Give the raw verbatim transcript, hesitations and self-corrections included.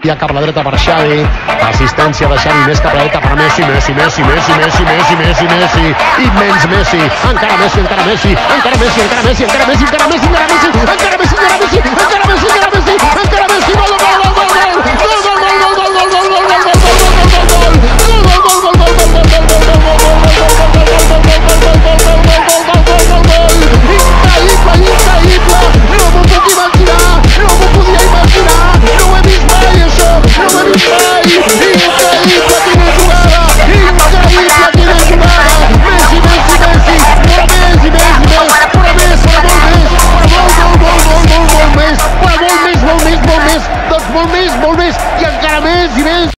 ja cap a la dreta per Xavi, assistència de Xavi, més cap a la dreta per Messi, Messi, Messi, Messi, Messi, Messi, Messi, Messi, immens Messi, encara Messi, encara Messi, encara Messi, encara Messi, encara Messi, encara Messi, encara Messi, encara Messi, encara Messi, encara Messi, encara Messi, encara Messi, gol, gol, gol, gol, gol, molt més, molt més, i encara més i més.